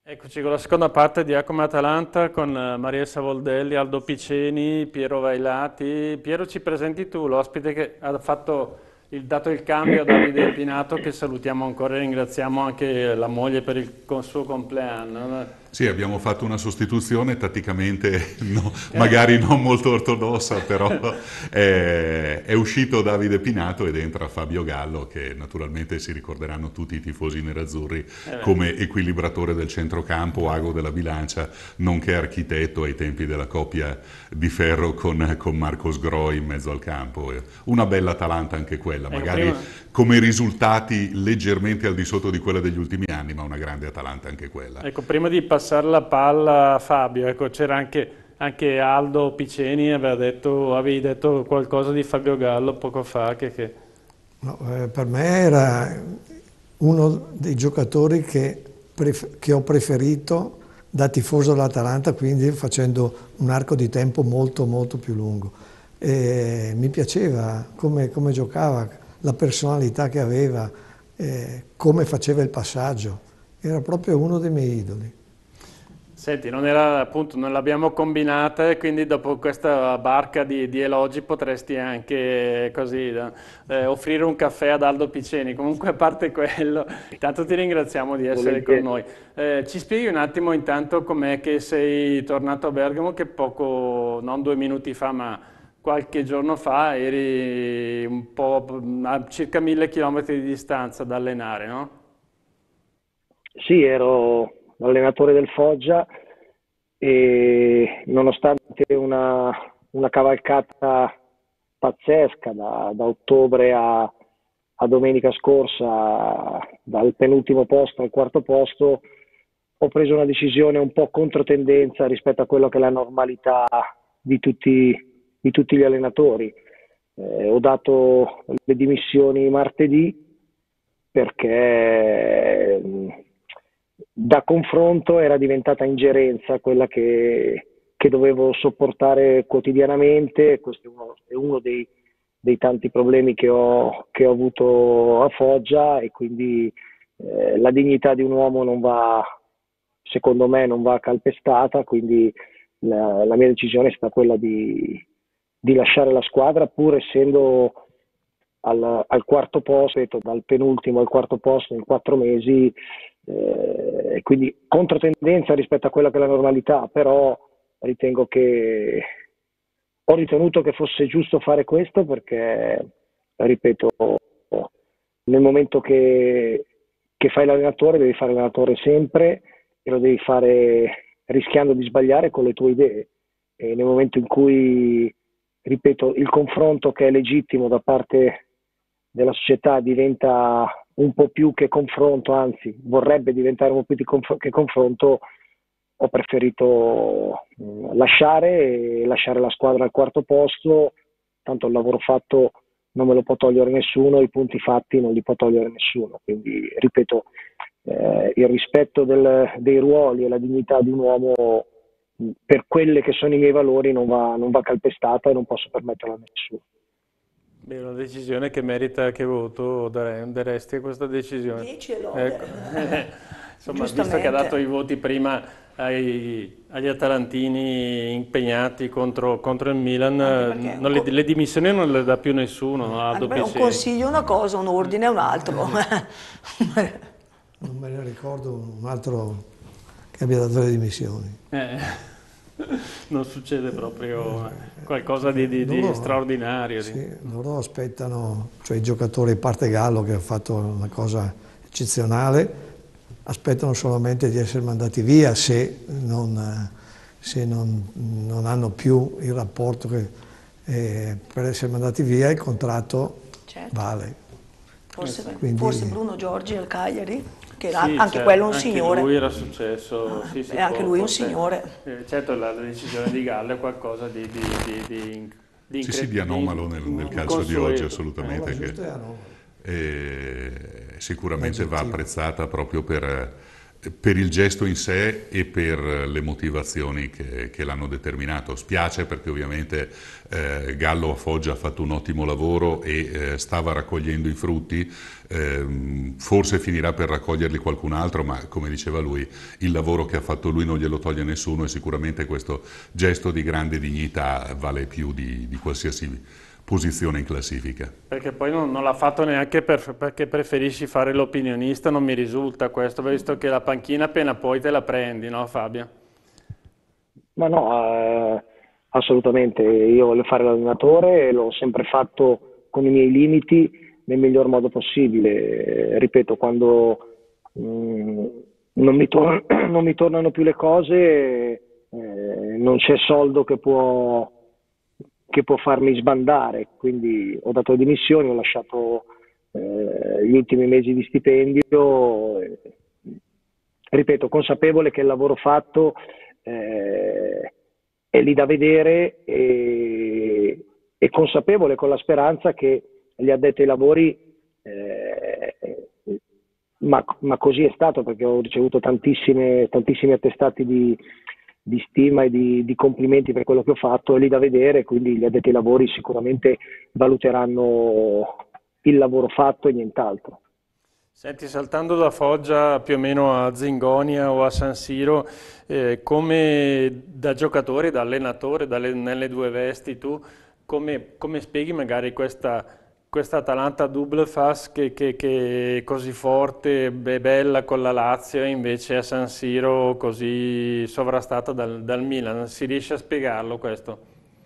Eccoci con la seconda parte di Accome Atalanta con Maria Savoldelli, Aldo Piceni, Piero Vailati. Piero, ci presenti tu l'ospite che ha dato il cambio a Davide Pinato, che salutiamo ancora e ringraziamo anche la moglie per il suo compleanno. Sì, abbiamo fatto una sostituzione tatticamente magari non molto ortodossa, però è uscito Davide Pinato ed entra Fabio Gallo, che naturalmente si ricorderanno tutti i tifosi nerazzurri Beh. come equilibratore del centrocampo, ago della bilancia, nonché architetto ai tempi della coppia di ferro con Marco Sgroi in mezzo al campo. Una bella Atalanta anche quella, Ecco, magari come risultati leggermente al di sotto di quella degli ultimi anni, ma una grande Atalanta anche quella. ecco, prima di passare la palla a Fabio, ecco, c'era anche Aldo Piceni, avevi detto qualcosa di Fabio Gallo poco fa, No, per me era uno dei giocatori che ho preferito da tifoso dell'Atalanta, quindi facendo un arco di tempo molto molto più lungo. E mi piaceva come giocava, la personalità che aveva, come faceva il passaggio. Era proprio uno dei miei idoli. Senti, non era appunto, non l'abbiamo combinata e quindi dopo questa barca di elogi potresti anche così offrire un caffè ad Aldo Piceni. Comunque a parte quello, intanto ti ringraziamo di essere con Volentieri. noi. Ci spieghi un attimo intanto com'è che sei tornato a Bergamo, che poco, non 2 minuti fa, ma qualche giorno fa eri un po' a circa 1000 chilometri di distanza da allenare, no? Sì, ero l'allenatore del Foggia e nonostante una cavalcata pazzesca da ottobre a domenica scorsa, dal penultimo posto al quarto posto, ho preso una decisione un po' controtendenza rispetto a quello che è la normalità di tutti gli allenatori. Ho dato le dimissioni martedì perché da confronto era diventata ingerenza quella che dovevo sopportare quotidianamente. Questo è uno dei tanti problemi che ho avuto a Foggia, e quindi la dignità di un uomo non va, secondo me, non va calpestata, quindi la mia decisione è stata quella di lasciare la squadra, pur essendo al quarto posto, ripeto, dal penultimo al quarto posto in 4 mesi, quindi controtendenza rispetto a quella che è la normalità, però ritengo che ho ritenuto che fosse giusto fare questo perché, ripeto, nel momento che fai l'allenatore devi fare l'allenatore sempre, e lo devi fare rischiando di sbagliare con le tue idee, e nel momento in cui, ripeto, il confronto che è legittimo da parte della società diventa un po' più che confronto, anzi vorrebbe diventare un po' più che confronto, ho preferito lasciare la squadra al quarto posto. Tanto il lavoro fatto non me lo può togliere nessuno, i punti fatti non li può togliere nessuno, quindi ripeto, il rispetto dei ruoli e la dignità di un uomo, per quelle che sono i miei valori, non va calpestata, e non posso permetterlo a nessuno. Beh, una decisione che merita, che voto daresti a questa decisione? 10 e lode, Ecco. Insomma, visto che ha dato i giustamente. voti prima agli atalantini impegnati contro il Milan, Anche perché le dimissioni non le dà più nessuno, no? anche Aldo perché un Piceni. consiglio è una cosa, un ordine è un altro. Non me ne ricordo un altro che abbia dato le dimissioni. Eh, non succede proprio qualcosa di Loro, straordinario. sì, loro aspettano, cioè i giocatori, a parte Gallo che ha fatto una cosa eccezionale, aspettano solamente di essere mandati via se non hanno più il rapporto per essere mandati via il contratto Certo. vale. Forse Quindi Bruno Giorgi al Cagliari, che era Sì, anche quello un anche lui signore. era successo, sì, sì, E anche lui un forse. signore. Certo, la decisione di Gallo è qualcosa Sì, sì, di anomalo nel calcio di oggi, inconsueto. la parola assolutamente, che giusta è anomalo, sicuramente va l'aggettivo. apprezzata proprio per il gesto in sé e per le motivazioni che l'hanno determinato. Spiace perché ovviamente Gallo a Foggia ha fatto un ottimo lavoro e stava raccogliendo i frutti, forse finirà per raccoglierli qualcun altro, ma come diceva lui, il lavoro che ha fatto lui non glielo toglie nessuno e sicuramente questo gesto di grande dignità vale più di qualsiasi posizione in classifica. Perché poi non l'ha fatto neanche perché preferisci fare l'opinionista, non mi risulta questo, visto che la panchina appena poi te la prendi, no Fabio? Ma no, assolutamente. Io voglio fare l'allenatore e l'ho sempre fatto con i miei limiti nel miglior modo possibile. Ripeto, quando non mi tornano più le cose, non c'è soldo che può farmi sbandare. Quindi ho dato le dimissioni, ho lasciato gli ultimi mesi di stipendio. Ripeto, consapevole che il lavoro fatto è lì da vedere e consapevole con la speranza che gli addetti ai lavori, ma così è stato perché ho ricevuto tantissimi attestati di stima e di complimenti per quello che ho fatto, è lì da vedere, quindi gli addetti ai lavori sicuramente valuteranno il lavoro fatto e nient'altro. Senti, saltando da Foggia più o meno a Zingonia o a San Siro, come da giocatore, da allenatore, nelle due vesti, tu come spieghi magari questa Atalanta double face che è così forte e bella con la Lazio e invece a San Siro così sovrastata dal Milan? Si riesce a spiegarlo questo?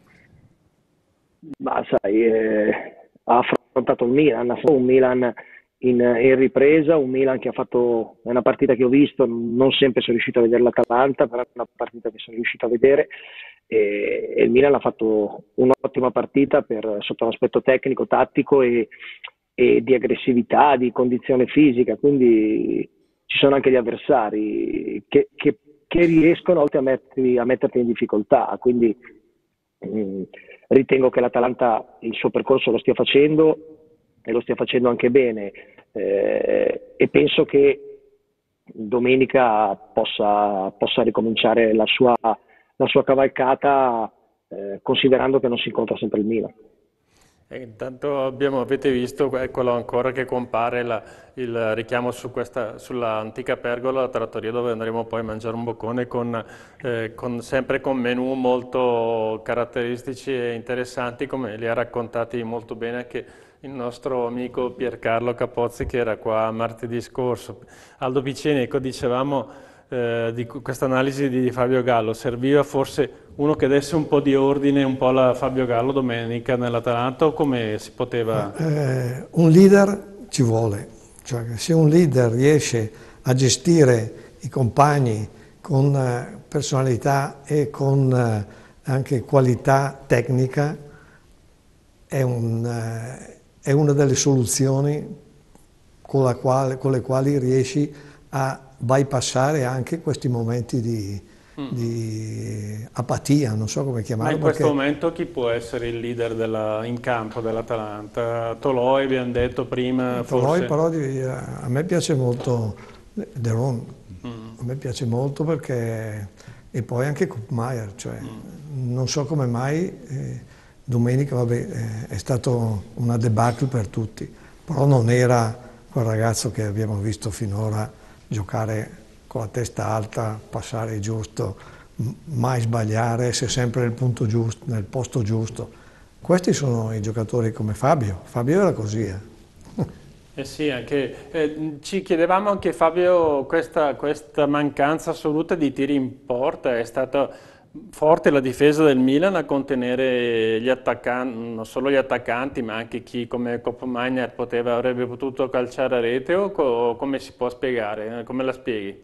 Ma sai, ha affrontato il Milan, un Milan in ripresa, un Milan che ha fatto, è una partita che ho visto, non sempre sono riuscito a vedere l'Atalanta, però è una partita che sono riuscito a vedere e il Milan ha fatto un'ottima partita sotto l'aspetto tecnico, tattico e di aggressività, di condizione fisica, quindi ci sono anche gli avversari che riescono a volte a metterti in difficoltà, quindi ritengo che l'Atalanta il suo percorso lo stia facendo e lo stia facendo anche bene e penso che domenica possa ricominciare la sua cavalcata considerando che non si incontra sempre il Milan. E intanto avete visto, eccolo ancora che compare il richiamo sulla antica pergola, la trattoria dove andremo poi a mangiare un boccone sempre con menù molto caratteristici e interessanti, come li ha raccontati molto bene anche il nostro amico Piercarlo Capozzi che era qua martedì scorso. Aldo Piceni, ecco, dicevamo di questa analisi di Fabio Gallo, serviva forse uno che desse un po' di ordine un po' alla Fabio Gallo domenica nell'Atalanta o come si poteva? Un leader ci vuole, cioè se un leader riesce a gestire i compagni con personalità e con anche qualità tecnica è una delle soluzioni con le quali riesci a bypassare anche questi momenti di apatia, non so come chiamarlo. Ma in questo momento chi può essere il leader in campo dell'Atalanta? Toloi abbiamo detto prima, Toloi forse. però a me piace molto De Ron, a me piace molto perché e poi anche Koopmeier, cioè non so come mai domenica è stato una debacle per tutti, però non era quel ragazzo che abbiamo visto finora giocare con la testa alta, passare giusto, mai sbagliare, essere sempre nel punto giusto, nel posto giusto. Questi sono i giocatori come Fabio. Fabio era così. Eh sì, ci chiedevamo anche Fabio questa mancanza assoluta di tiri in porta, è stata forte la difesa del Milan a contenere gli attaccanti, non solo gli attaccanti ma anche chi come Koopmeier avrebbe potuto calciare a rete o come si può spiegare, come la spieghi?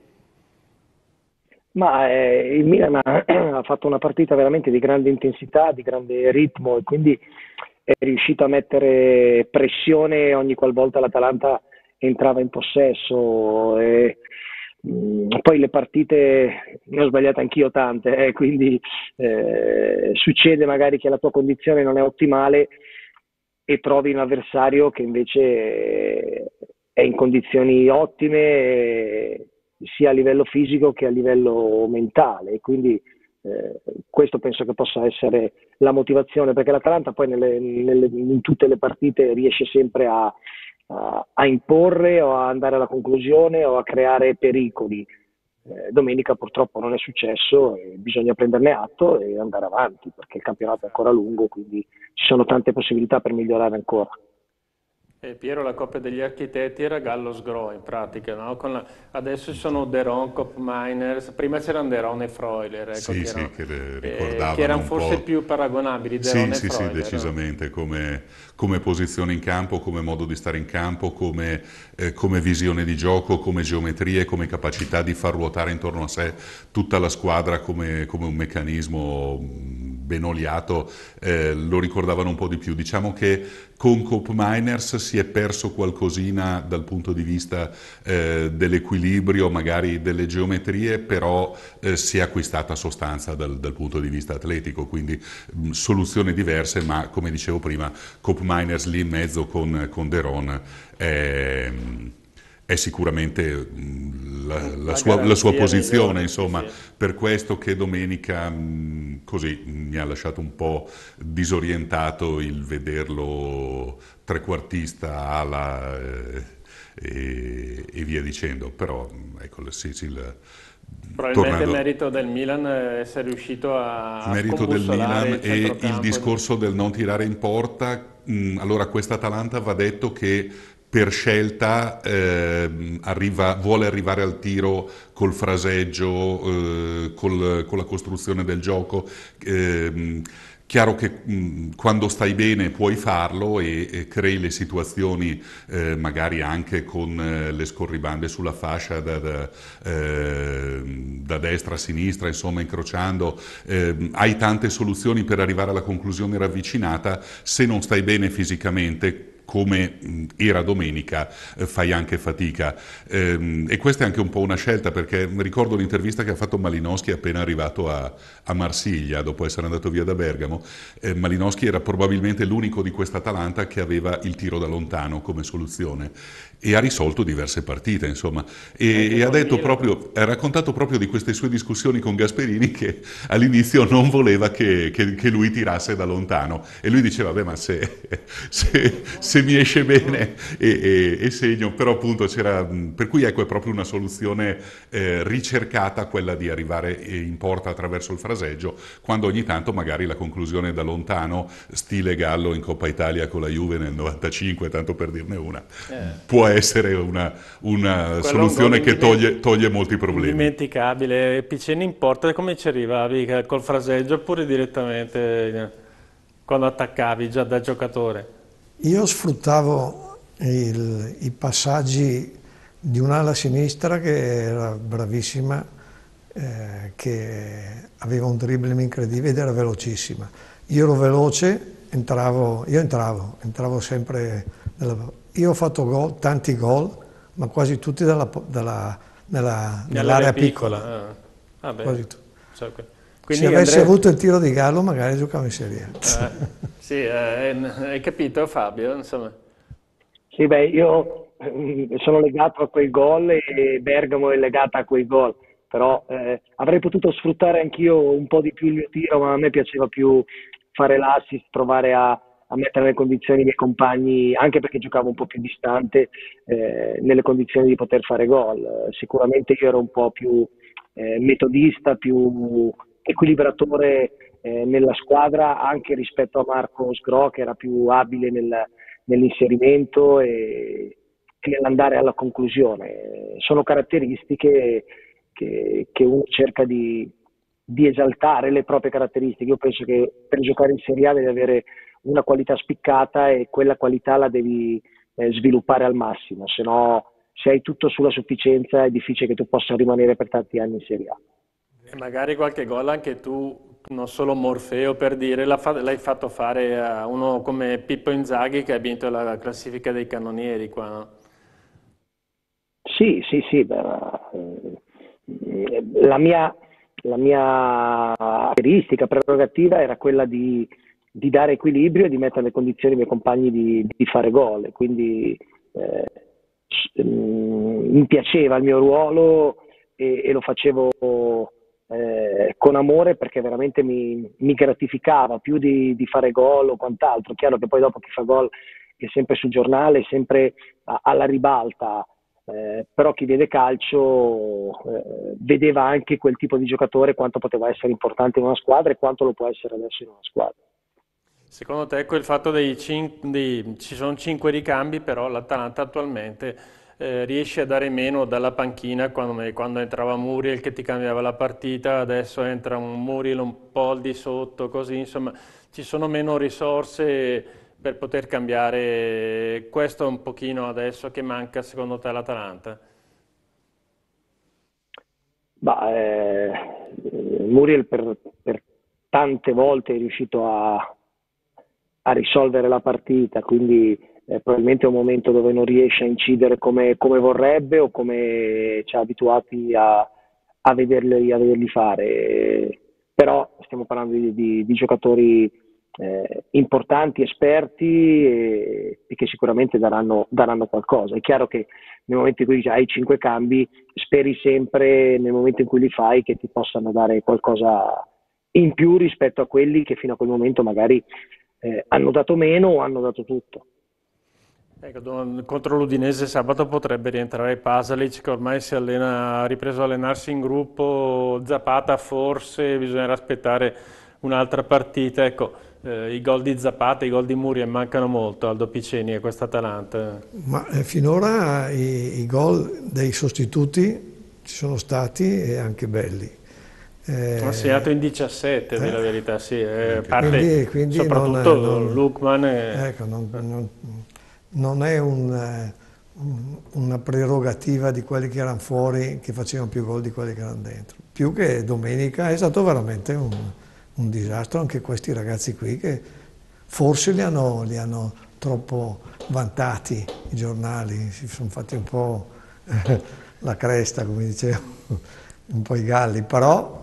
Ma il Milan ha fatto una partita veramente di grande intensità, di grande ritmo e quindi è riuscito a mettere pressione ogni qualvolta l'Atalanta entrava in possesso. Poi le partite ne ho sbagliate anch'io tante, quindi succede magari che la tua condizione non è ottimale e trovi un avversario che invece è in condizioni ottime sia a livello fisico che a livello mentale, e quindi questo penso che possa essere la motivazione, perché l'Atalanta poi in tutte le partite riesce sempre a imporre o a andare alla conclusione o a creare pericoli. Domenica purtroppo non è successo e bisogna prenderne atto e andare avanti, perché il campionato è ancora lungo, quindi ci sono tante possibilità per migliorare ancora. E Piero, la coppia degli architetti era Gallo Sgro in pratica, no? Adesso ci sono Deron, Kopp Miners, prima c'erano Deron e Freuler, ecco, Sì, sì, che le ricordavano che erano un forse po'. più paragonabili, Deron Sì, e sì, sì, Freuler. decisamente, come posizione in campo, come modo di stare in campo, come visione di gioco, come geometrie, come capacità di far ruotare intorno a sé tutta la squadra come un meccanismo ben oliato, lo ricordavano un po' di più. Diciamo che con Kopp Miners si è perso qualcosina dal punto di vista dell'equilibrio, magari delle geometrie, però si è acquistata sostanza dal punto di vista atletico, quindi soluzioni diverse, ma come dicevo prima, Kopp Miners lì in mezzo con Deron è sicuramente la sua posizione, migliore, insomma, sì, sì. per questo che domenica così mi ha lasciato un po' disorientato il vederlo trequartista ala e via dicendo, però ecco, Probabilmente merito del Milan essere riuscito a merito del scombussolare Milan il e il centrocampo. discorso del non tirare in porta. Allora, questa Atalanta va detto che per scelta vuole arrivare al tiro col fraseggio, con la costruzione del gioco. Chiaro che quando stai bene puoi farlo e crei le situazioni magari anche con le scorribande sulla fascia da destra a sinistra, insomma incrociando, hai tante soluzioni per arrivare alla conclusione ravvicinata. Se non stai bene fisicamente, come era domenica, fai anche fatica, e questa è anche un po' una scelta, perché ricordo l'intervista che ha fatto Malinowski appena arrivato a Marsiglia dopo essere andato via da Bergamo. Malinowski era probabilmente l'unico di questa Atalanta che aveva il tiro da lontano come soluzione e ha risolto diverse partite, insomma, e ha detto ha raccontato proprio di queste sue discussioni con Gasperini, che all'inizio non voleva che lui tirasse da lontano, e lui diceva vabbè, ma se mi esce bene e segno, però appunto c'era, per cui ecco, è proprio una soluzione ricercata quella di arrivare in porta attraverso il fraseggio, quando ogni tanto magari la conclusione da lontano, stile Gallo in Coppa Italia con la Juve nel 95, tanto per dirne una, può essere una soluzione che toglie molti problemi. Indimenticabile. Piceni in porta, come ci arrivavi? Col fraseggio oppure direttamente quando attaccavi già da giocatore? Io sfruttavo i passaggi di un'ala sinistra che era bravissima, che aveva un dribbling incredibile ed era velocissima. Io ero veloce, entravo sempre. Io ho fatto tanti gol, ma quasi tutti nell'area piccola. Quasi tutti. Se avessi avuto il tiro di Gallo magari giocavo in Serie A. Sì, hai capito Fabio? Insomma. Sì, beh, io sono legato a quei gol e Bergamo è legata a quei gol, però avrei potuto sfruttare anch'io un po' di più il mio tiro, ma a me piaceva più fare l'assist, provare a mettere nelle condizioni i miei compagni, anche perché giocavo un po' più distante, nelle condizioni di poter fare gol. Sicuramente io ero un po' più metodista, più equilibratore nella squadra, anche rispetto a Marco Sgro, che era più abile nell'inserimento e nell'andare alla conclusione. Sono caratteristiche che uno cerca di esaltare, le proprie caratteristiche. Io penso che per giocare in Serie A devi avere una qualità spiccata e quella qualità la devi sviluppare al massimo, se no, se hai tutto sulla sufficienza è difficile che tu possa rimanere per tanti anni in Serie A. E magari qualche gol anche tu, non solo Morfeo per dire, l'hai fatto fare a uno come Pippo Inzaghi, che ha vinto la classifica dei cannonieri qua, no? Sì, la mia caratteristica, prerogativa era quella di dare equilibrio e di mettere le condizioni ai miei compagni di fare gol, quindi mi piaceva il mio ruolo, e lo facevo con amore, perché veramente mi gratificava più di fare gol o quant'altro. Chiaro che poi dopo chi fa gol è sempre sul giornale, è sempre alla ribalta, però chi vede calcio vedeva anche quel tipo di giocatore, quanto poteva essere importante in una squadra e quanto lo può essere adesso in una squadra. Secondo te quel fatto ci sono 5 ricambi, però l'Atalanta attualmente riesce a dare meno dalla panchina quando entrava Muriel che ti cambiava la partita, adesso entra un Muriel un po' al di sotto, così insomma ci sono meno risorse per poter cambiare. Questo è un pochino adesso che manca secondo te all'Atalanta? Muriel per tante volte è riuscito a risolvere la partita, quindi probabilmente è un momento dove non riesce a incidere come vorrebbe o come ci ha abituati a vederli fare. Però stiamo parlando di giocatori importanti, esperti e che sicuramente daranno qualcosa. È chiaro che nel momento in cui hai 5 cambi, speri sempre nel momento in cui li fai che ti possano dare qualcosa in più rispetto a quelli che fino a quel momento magari hanno dato meno o hanno dato tutto. Ecco, contro l'Udinese sabato potrebbe rientrare Pasalic che ormai ha ripreso a allenarsi in gruppo, Zapata forse, bisognerà aspettare un'altra partita. Ecco, i gol di Zapata, i gol di Muriel mancano molto Aldo Piceni e questa Atalanta. Ma finora i gol dei sostituti ci sono stati e anche belli. Ha segnato in 17, la verità, sì. Parte quindi soprattutto Lookman. Ecco, non è una prerogativa di quelli che erano fuori che facevano più gol di quelli che erano dentro. Più che domenica è stato veramente un disastro anche questi ragazzi qui che forse li hanno troppo vantati i giornali, si sono fatti un po' la cresta, come dicevo, un po' i galli, però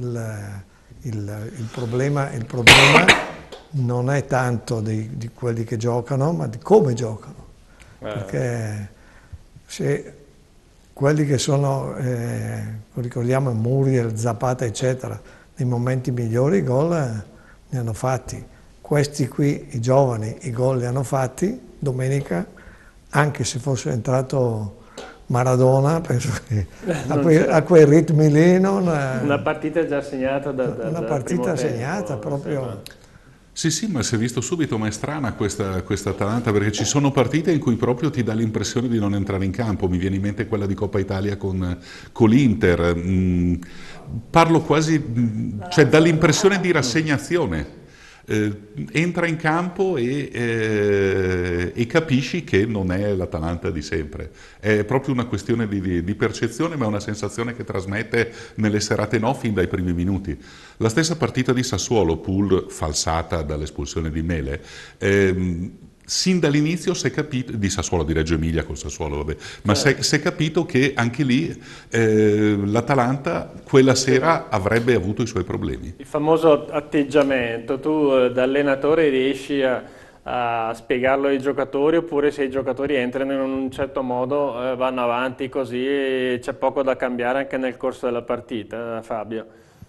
il problema non è tanto di quelli che giocano, ma di come giocano. Perché se quelli che sono, ricordiamo Muriel, Zapata, eccetera, nei momenti migliori i gol ne hanno fatti. Questi qui, i giovani, i gol li hanno fatti domenica, anche se fosse entrato Maradona, penso che a quei ritmi lì non... Una partita già segnata una partita segnata proprio... Sì, ma si è visto subito, ma è strana questa Atalanta, perché ci sono partite in cui proprio ti dà l'impressione di non entrare in campo. Mi viene in mente quella di Coppa Italia con l'Inter. Parlo quasi, cioè dà l'impressione di rassegnazione. Entra in campo e capisci che non è l'Atalanta di sempre. È proprio una questione di percezione, ma è una sensazione che trasmette nelle serate no fin dai primi minuti. La stessa partita di Sassuolo, pur falsata dall'espulsione di Mele, sin dall'inizio si è capito, di Sassuolo, di Reggio Emilia col Sassuolo, vabbè, ma si è capito che anche lì l'Atalanta quella sera avrebbe avuto i suoi problemi. Il famoso atteggiamento, tu da allenatore riesci a spiegarlo ai giocatori, oppure se i giocatori entrano in un certo modo vanno avanti così e c'è poco da cambiare anche nel corso della partita, Fabio?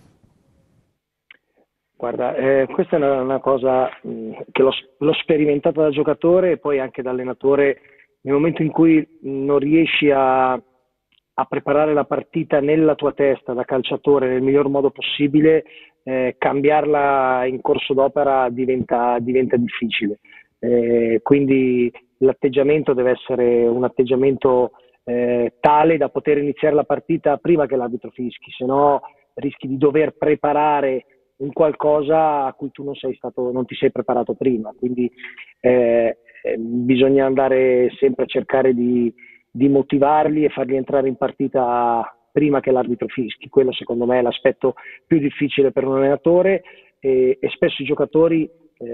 Guarda, questa è una cosa che l'ho sperimentata da giocatore e poi anche da allenatore. Nel momento in cui non riesci a preparare la partita nella tua testa da calciatore nel miglior modo possibile, cambiarla in corso d'opera diventa difficile. Quindi l'atteggiamento deve essere un atteggiamento tale da poter iniziare la partita prima che l'arbitro fischi, se no rischi di dover preparare un qualcosa a cui tu non ti sei preparato prima. Quindi bisogna andare sempre a cercare di motivarli e farli entrare in partita prima che l'arbitro fischi. Quello secondo me è l'aspetto più difficile per un allenatore e spesso i giocatori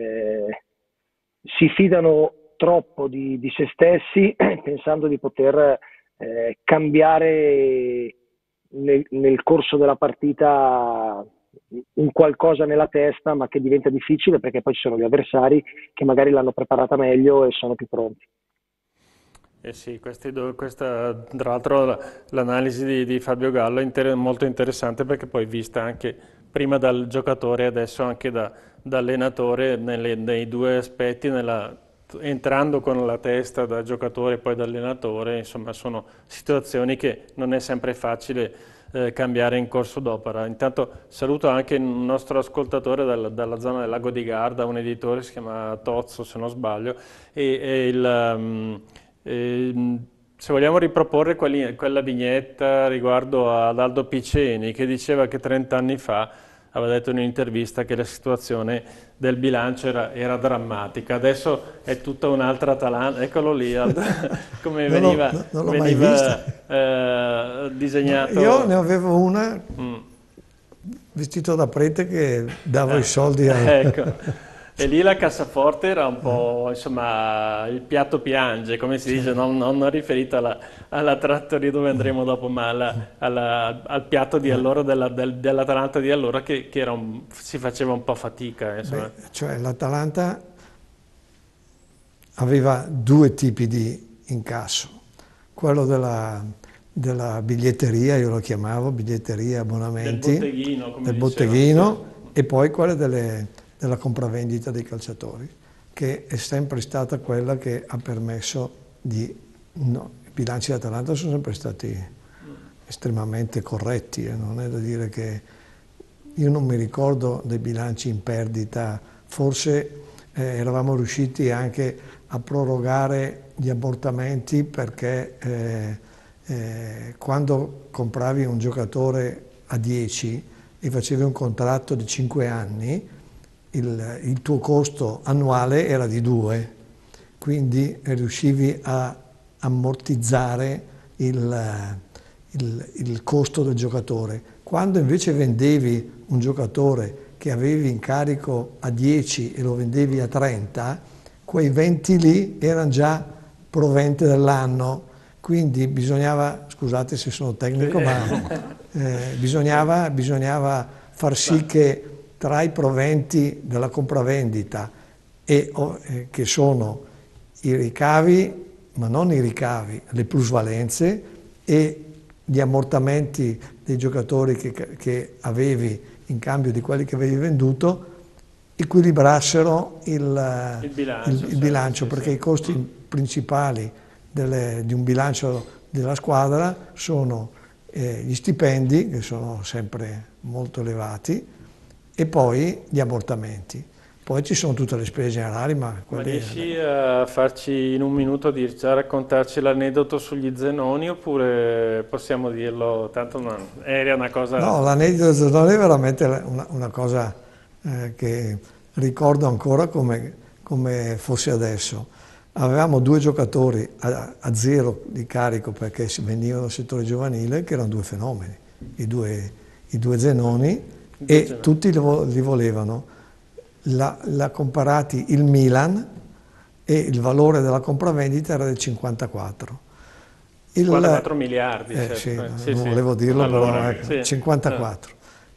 si fidano troppo di se stessi pensando di poter cambiare nel corso della partita un qualcosa nella testa, ma che diventa difficile perché poi ci sono gli avversari che magari l'hanno preparata meglio e sono più pronti. Sì, questa, tra l'altro l'analisi di Fabio Gallo è molto interessante perché poi vista anche prima dal giocatore e adesso anche da allenatore nei due aspetti, entrando con la testa da giocatore e poi da allenatore, insomma sono situazioni che non è sempre facile cambiare in corso d'opera. Intanto saluto anche un nostro ascoltatore dalla zona del Lago di Garda, un editore, si chiama Tozzo se non sbaglio, se vogliamo riproporre quella vignetta riguardo ad Aldo Piceni che diceva che 30 anni fa aveva detto in un'intervista che la situazione del bilancio era drammatica, adesso è tutta un'altra Atalanta, eccolo lì Aldo, come veniva disegnato. No, io ne avevo una vestito da prete che dava i soldi a... Ecco. E lì la cassaforte era un po', insomma, il piatto piange, come si dice, non riferita alla trattoria dove andremo dopo, ma al piatto di allora, dell'Atalanta di allora, che si faceva un po' fatica. Insomma. Cioè l'Atalanta aveva due tipi di incasso, quello della biglietteria, io lo chiamavo, biglietteria, abbonamenti, del botteghino, e poi quello della compravendita dei calciatori, che è sempre stata quella che ha permesso i bilanci dell'Atalanta sono sempre stati estremamente corretti, non è da dire che io non mi ricordo dei bilanci in perdita, forse eravamo riusciti anche a prorogare gli ammortamenti perché quando compravi un giocatore a 10 e facevi un contratto di 5 anni, il tuo costo annuale era di 2, quindi riuscivi a ammortizzare il costo del giocatore. Quando invece vendevi un giocatore che avevi in carico a 10 e lo vendevi a 30, quei 20 lì erano già provente dell'anno, quindi bisognava, scusate se sono tecnico, ma bisognava far sì che tra i proventi della compravendita che sono i ricavi, ma non i ricavi, le plusvalenze e gli ammortamenti dei giocatori che avevi in cambio di quelli che avevi venduto, equilibrassero il bilancio, perché i costi principali di un bilancio della squadra sono gli stipendi, che sono sempre molto elevati, e poi gli ammortamenti. Poi ci sono tutte le spese generali, ma riesci a farci in un minuto, a raccontarci l'aneddoto sugli Zenoni, oppure possiamo dirlo, tanto era una cosa... No, l'aneddoto dei Zenoni è veramente una cosa che ricordo ancora come fosse adesso. Avevamo due giocatori a zero di carico perché venivano dal settore giovanile, che erano due fenomeni, i due Zenoni, e tutti li volevano. L'ha comprati il Milan e il valore della compravendita era del 54. 54 miliardi, certo. Sì, non volevo dirlo, allora, però sì. 54.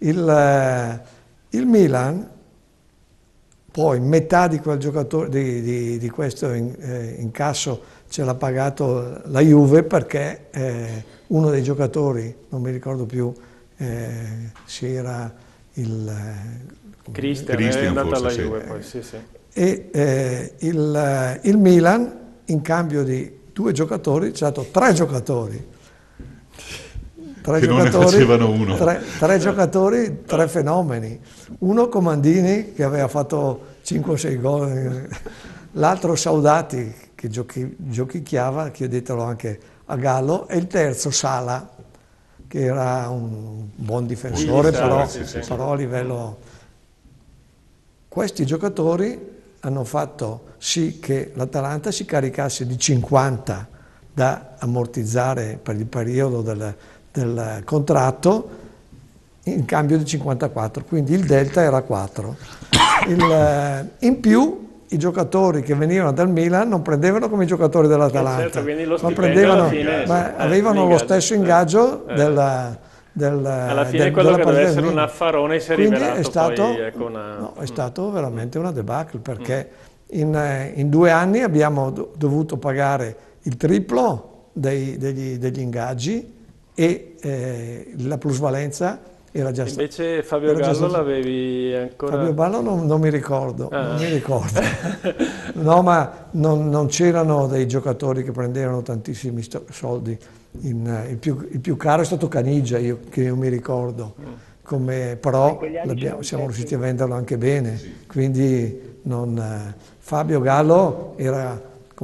Il Milan, poi metà di quel giocatore, di questo incasso ce l'ha pagato la Juve perché uno dei giocatori, non mi ricordo più se era Cristian è andato alla Juve poi, sì. E il Milan in cambio di due giocatori ci ha dato tre giocatori. Che non ne facevano uno. Tre giocatori, tre fenomeni. Uno Comandini che aveva fatto 5 o 6 gol, l'altro Saudati che giochicchiava, chiedetelo anche a Gallo, e il terzo Sala, che era un buon difensore, però a livello... Questi giocatori hanno fatto sì che l'Atalanta si caricasse di 50 da ammortizzare per il periodo del contratto in cambio di 54, quindi il delta era 4. In più i giocatori che venivano dal Milan non prendevano come i giocatori dell'Atalanta, ma avevano lo stesso ingaggio alla fine quello che deve essere un affarone si è rivelato è stato, poi, ecco è stato veramente una debacle, perché in 2 anni abbiamo dovuto pagare il triplo degli ingaggi e la plusvalenza era già stata. Invece Fabio Gallo l'avevi ancora... Fabio Gallo non mi ricordo, non mi ricordo. No, ma non c'erano dei giocatori che prendevano tantissimi soldi. Il più caro è stato Caniggia, che io mi ricordo, però siamo riusciti a venderlo anche bene. Quindi Fabio Gallo era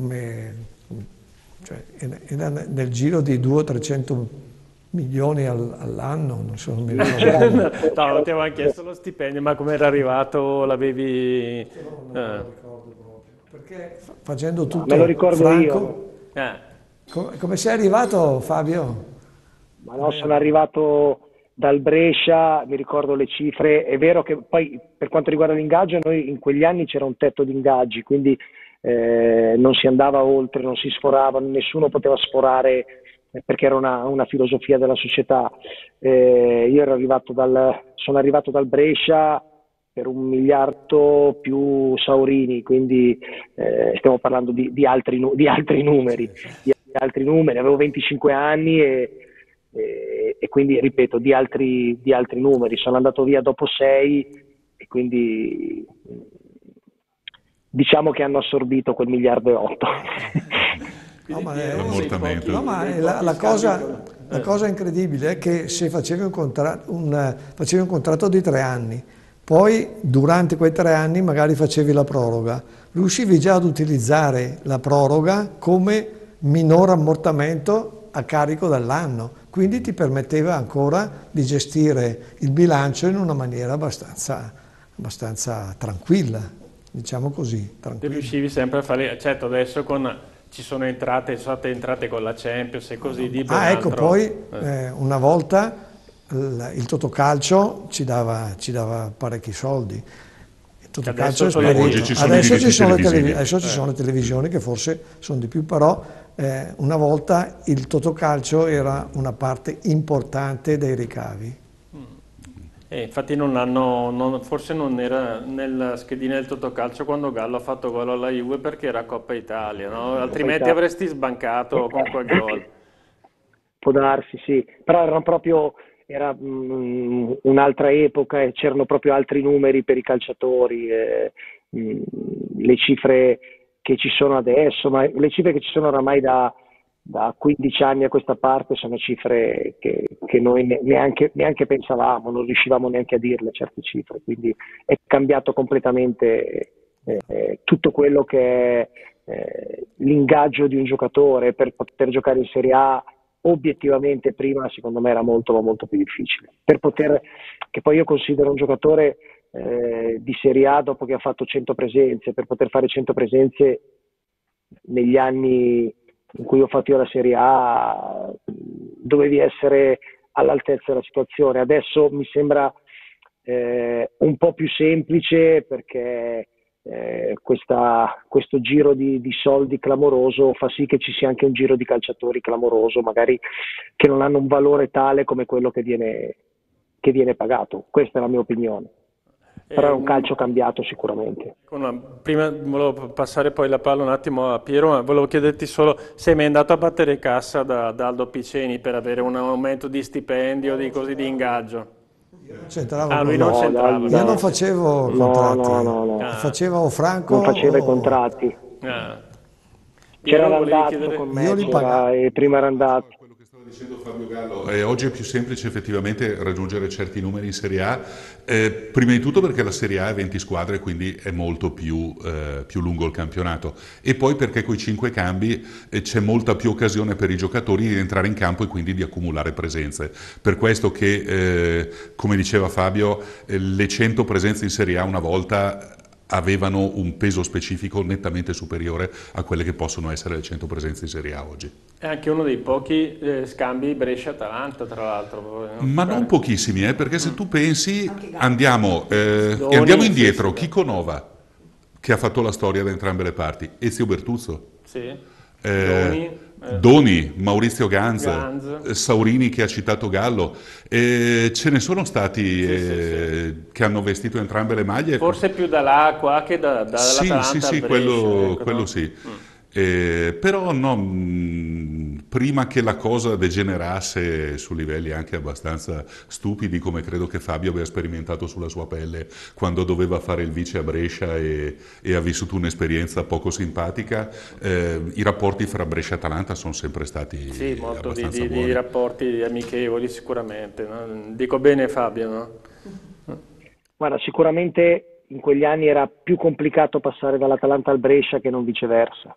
era nel giro di 200-300 milioni all'anno, non so, non mi ricordo. No, non ti avevo chiesto lo stipendio, ma come era arrivato, l'avevi... Non me lo ricordo proprio, perché facendo tutto me lo ricordo franco, io. Come sei arrivato, Fabio? Ma no, sono arrivato dal Brescia, mi ricordo le cifre. È vero che poi per quanto riguarda l'ingaggio, noi in quegli anni c'era un tetto di ingaggi, quindi non si andava oltre, non si sforava, nessuno poteva sforare, perché era una filosofia della società. Io sono arrivato dal Brescia per 1 miliardo più Saurini, quindi stiamo parlando di altri numeri, avevo 25 anni e quindi, ripeto, di altri numeri. Sono andato via dopo 6 e quindi diciamo che hanno assorbito quel 1,8 miliardi. No, ma la cosa incredibile è che se facevi un contratto di 3 anni, poi durante quei 3 anni magari facevi la proroga, riuscivi già ad utilizzare la proroga come minor ammortamento a carico dell'anno, quindi ti permetteva ancora di gestire il bilancio in una maniera abbastanza tranquilla, diciamo così. Tranquilla. Riuscivi sempre a fare, certo adesso sono state entrate con la Champions e così di ecco, poi una volta il Totocalcio ci dava parecchi soldi. Il Totocalcio è sparito. Adesso ci sono le televisioni che forse sono di più, però una volta il Totocalcio era una parte importante dei ricavi. Infatti forse non era nella schedina del Totocalcio quando Gallo ha fatto gol alla Juve, perché era Coppa Italia, no? Altrimenti avresti sbancato con quel gol. Può darsi, sì, però era un'altra epoca e c'erano proprio altri numeri per i calciatori, le cifre che ci sono adesso, ma le cifre che ci sono oramai da 15 anni a questa parte sono cifre che noi neanche pensavamo, non riuscivamo neanche a dirle certe cifre, quindi è cambiato completamente tutto quello che è l'ingaggio di un giocatore per poter giocare in Serie A. Obiettivamente prima secondo me era molto ma molto più difficile, che poi io considero un giocatore di Serie A dopo che ha fatto 100 presenze, per poter fare 100 presenze negli anni in cui ho fatto io la Serie A dovevi essere all'altezza della situazione. Adesso mi sembra un po' più semplice, perché questo giro di soldi clamoroso fa sì che ci sia anche un giro di calciatori clamoroso, magari che non hanno un valore tale come quello che viene pagato. Questa è la mia opinione. Però è un calcio cambiato sicuramente. Prima volevo passare poi la palla un attimo a Piero, ma volevo chiederti solo, sei mai andato a battere cassa da Aldo Piceni per avere un aumento di stipendio, di ingaggio? Lui non c'entrava. Io non facevo contratti. No. Facevo Franco. Non faceva i contratti. C'era Randazzo con me, e prima era andato. Dicendo Fabio Gallo, oggi è più semplice effettivamente raggiungere certi numeri in Serie A, prima di tutto perché la Serie A è 20 squadre, quindi è molto più lungo il campionato, e poi perché con i 5 cambi c'è molta più occasione per i giocatori di entrare in campo e quindi di accumulare presenze. Per questo che, come diceva Fabio, le 100 presenze in Serie A una volta avevano un peso specifico nettamente superiore a quelle che possono essere le 100 presenze in Serie A oggi. È anche uno dei pochi scambi Brescia-Atalanta, tra l'altro. Ma non pochissimi, perché se tu pensi, andiamo indietro, Chico Nova, che ha fatto la storia da entrambe le parti, Ezio Bertuzzo, sì. Doni, Maurizio Ganz, Saurini che ha citato Gallo, ce ne sono stati che hanno vestito entrambe le maglie. Forse più da là qua che dall'Atalanta sì, quello sì. Però no, prima che la cosa degenerasse su livelli anche abbastanza stupidi, come credo che Fabio abbia sperimentato sulla sua pelle quando doveva fare il vice a Brescia e ha vissuto un'esperienza poco simpatica, i rapporti fra Brescia e Atalanta sono sempre stati Sì, molto abbastanza di buoni. rapporti amichevoli sicuramente, no? Dico bene Fabio, no? Guarda, sicuramente in quegli anni era più complicato passare dall'Atalanta al Brescia che non viceversa.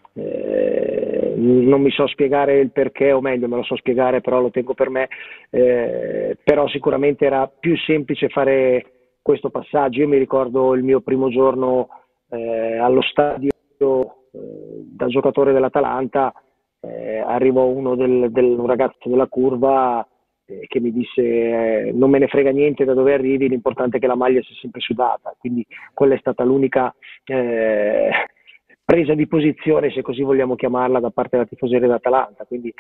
Non mi so spiegare il perché, o meglio me lo so spiegare, però lo tengo per me, però sicuramente era più semplice fare questo passaggio. Io mi ricordo il mio primo giorno allo stadio da giocatore dell'Atalanta, arrivò un ragazzo della curva che mi disse non me ne frega niente da dove arrivi, l'importante è che la maglia sia sempre sudata. Quindi quella è stata l'unica presa di posizione, se così vogliamo chiamarla, da parte della tifoseria dell'Atalanta. Quindi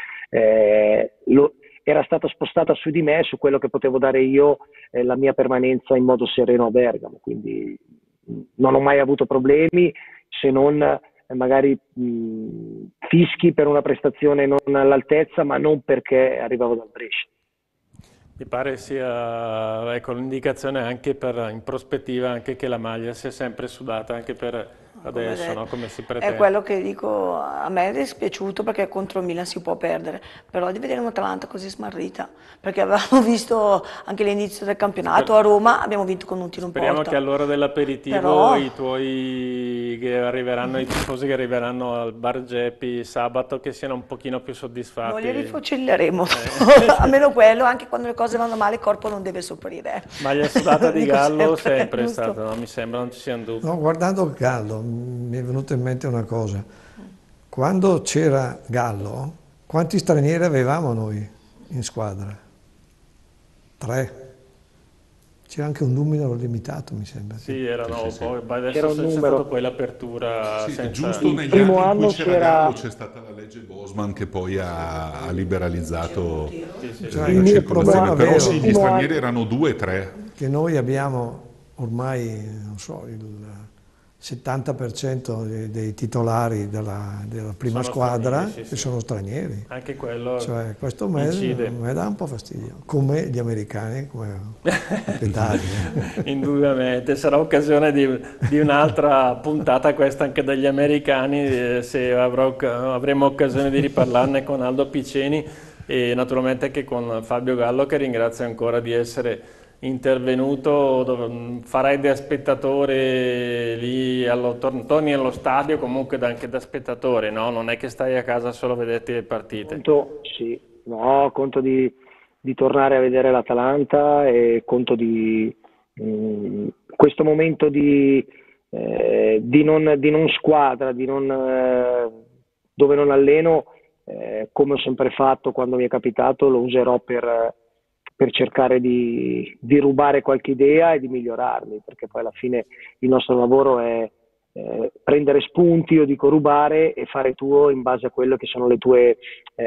era stata spostata su di me, su quello che potevo dare io, la mia permanenza in modo sereno a Bergamo. Quindi non ho mai avuto problemi, se non magari fischi per una prestazione non all'altezza, ma non perché arrivavo dal Brescia. Mi pare sia, ecco, l'indicazione anche in prospettiva anche che la maglia sia sempre sudata anche per adesso, no? Come si pretende. È quello che dico, a me è dispiaciuto perché contro il Milan si può perdere, però di vedere un'Atalanta così smarrita, perché avevamo visto anche l'inizio del campionato a Roma, abbiamo vinto con un tiro in porta. Speriamo che all'ora dell'aperitivo Però i tuoi che arriveranno, i tifosi che arriveranno al Bar Geppi sabato, che siano un pochino più soddisfatti. non li rifocilleremo, almeno quello, anche quando le cose vanno male il corpo non deve soffrire. Maglia sudata di Dico Gallo sempre è giusto. stata, no? Mi sembra, non ci siano dubbi. No, guardando il Gallo mi è venuta in mente una cosa. Quando c'era Gallo, quanti stranieri avevamo noi in squadra? 3. C'era anche un numero limitato, mi sembra. Sì, erano sì. poi, ma adesso C'era un c'è numero. stata poi l'apertura Sì, senza... giusto negli primo anni in anno cui c'era c'era- Gallo c'è stata la legge Bosman che poi ha liberalizzato Cioè, la il circolazione, problema però vero sì, gli primo stranieri anno- erano 2-3. che noi abbiamo ormai, non so, il 70% dei titolari della prima Sono squadra stranieri, sì, che sì. sono stranieri. Anche quello Cioè, questo incide. me dà un po' fastidio, come gli americani, come l'Italia. Indubbiamente, sarà occasione di un'altra puntata questa anche dagli americani, se avremo occasione di riparlarne con Aldo Piceni e naturalmente anche con Fabio Gallo, che ringrazio ancora di essere intervenuto. Farai da spettatore lì, torni allo stadio comunque anche da spettatore, no? Non è che stai a casa solo a vederti le partite. Sì, no, conto di tornare a vedere l'Atalanta e conto di questo momento di non squadra, dove non alleno, come ho sempre fatto quando mi è capitato, lo userò per cercare di rubare qualche idea e di migliorarmi, perché poi alla fine il nostro lavoro è prendere spunti, io dico rubare, e fare tuo in base a quello che sono le tue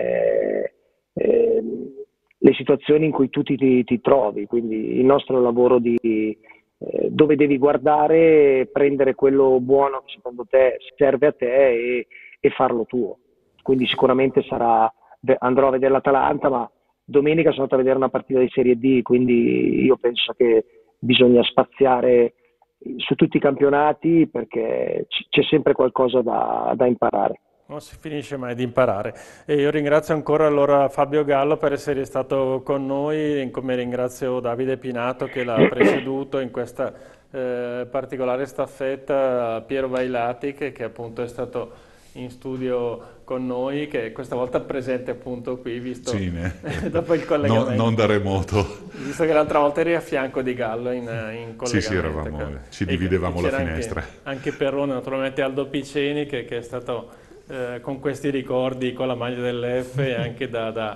le situazioni in cui tu ti trovi. Quindi il nostro lavoro dove devi guardare, prendere quello buono che secondo te serve a te e farlo tuo. Quindi sicuramente andrò a vedere l'Atalanta, ma domenica sono andato a vedere una partita di Serie D, quindi io penso che bisogna spaziare su tutti i campionati, perché c'è sempre qualcosa da imparare. Non si finisce mai di imparare. E io ringrazio ancora allora Fabio Gallo per essere stato con noi, come ringrazio Davide Pinato che l'ha preceduto in questa particolare staffetta, Piero Vailati che appunto è stato in studio con noi, che questa volta è presente appunto qui, visto Sì, dopo il collegamento. non da remoto. Visto che l'altra volta eri a fianco di Gallo in collegamento. Sì, eravamo, ci dividevamo la finestra. Anche Perrone, naturalmente Aldo Piceni che è stato con questi ricordi con la maglia dell'F e anche da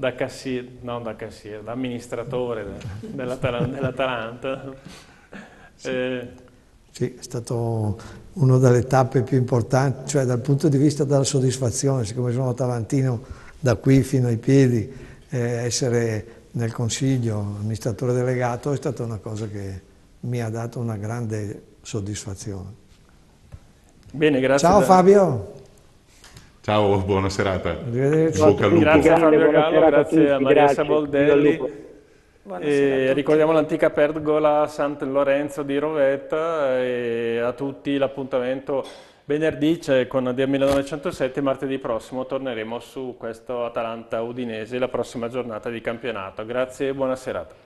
amministratore dell'Atalanta. Sì, è stato una delle tappe più importanti, cioè dal punto di vista della soddisfazione, siccome sono atalantino da qui fino ai piedi, essere nel consiglio amministratore delegato è stata una cosa che mi ha dato una grande soddisfazione. Bene, grazie. Ciao Fabio! Ciao, buona serata. Arrivederci. Bocca al lupo. Grazie a Fabio Buona Gallo, serata a grazie a tutti, Maria grazie. Viva il Savoldelli. lupo. Buonasera a tutti. Ricordiamo l'antica pergola San Lorenzo di Rovetta e a tutti l'appuntamento venerdì c'è con Dir 1907, martedì prossimo torneremo su questo Atalanta Udinese, la prossima giornata di campionato. Grazie e buona serata.